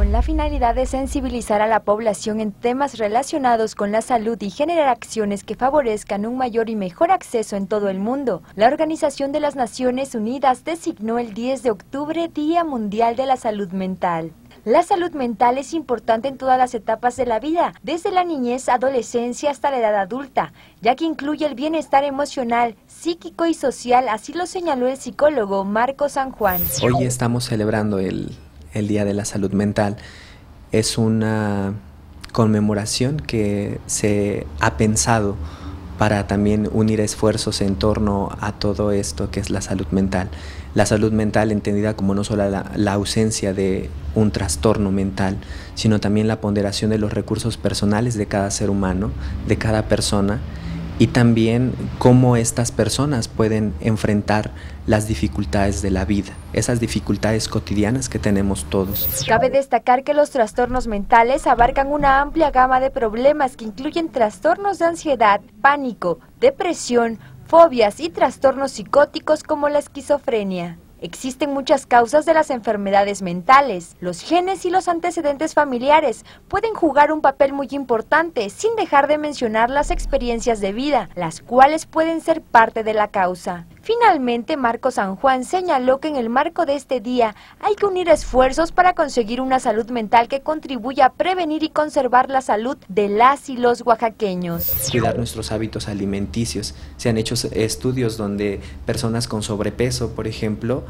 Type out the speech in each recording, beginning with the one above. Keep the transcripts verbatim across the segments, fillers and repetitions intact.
con la finalidad de sensibilizar a la población en temas relacionados con la salud y generar acciones que favorezcan un mayor y mejor acceso en todo el mundo. La Organización de las Naciones Unidas designó el diez de octubre Día Mundial de la Salud Mental. La salud mental es importante en todas las etapas de la vida, desde la niñez, adolescencia hasta la edad adulta, ya que incluye el bienestar emocional, psíquico y social, así lo señaló el psicólogo Marco San Juan. Hoy estamos celebrando el, el Día de la Salud Mental. Es una conmemoración que se ha pensado para también unir esfuerzos en torno a todo esto que es la salud mental. La salud mental entendida como no solo la, la ausencia de un trastorno mental, sino también la ponderación de los recursos personales de cada ser humano, de cada persona, y también cómo estas personas pueden enfrentar las dificultades de la vida, esas dificultades cotidianas que tenemos todos. Cabe destacar que los trastornos mentales abarcan una amplia gama de problemas que incluyen trastornos de ansiedad, pánico, depresión, fobias y trastornos psicóticos como la esquizofrenia. Existen muchas causas de las enfermedades mentales. Los genes y los antecedentes familiares pueden jugar un papel muy importante, sin dejar de mencionar las experiencias de vida, las cuales pueden ser parte de la causa. Finalmente, Marco San Juan señaló que en el marco de este día hay que unir esfuerzos para conseguir una salud mental que contribuya a prevenir y conservar la salud de las y los oaxaqueños. Cuidar nuestros hábitos alimenticios. Se han hecho estudios donde personas con sobrepeso, por ejemplo,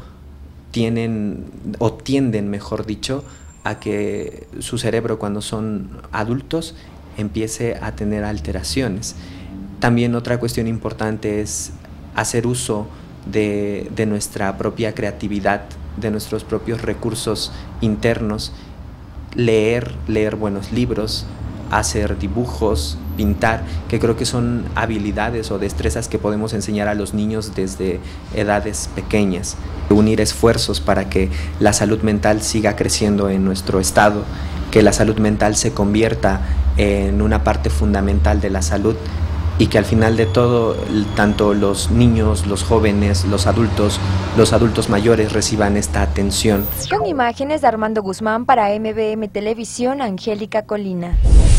tienen o tienden, mejor dicho, a que su cerebro cuando son adultos empiece a tener alteraciones. También otra cuestión importante es hacer uso de, de nuestra propia creatividad, de nuestros propios recursos internos, leer, leer buenos libros, hacer dibujos, pintar, que creo que son habilidades o destrezas que podemos enseñar a los niños desde edades pequeñas. Unir esfuerzos para que la salud mental siga creciendo en nuestro estado, que la salud mental se convierta en una parte fundamental de la salud y que al final de todo, tanto los niños, los jóvenes, los adultos, los adultos mayores reciban esta atención. Con imágenes de Armando Guzmán para M B M Televisión, Angélica Colina.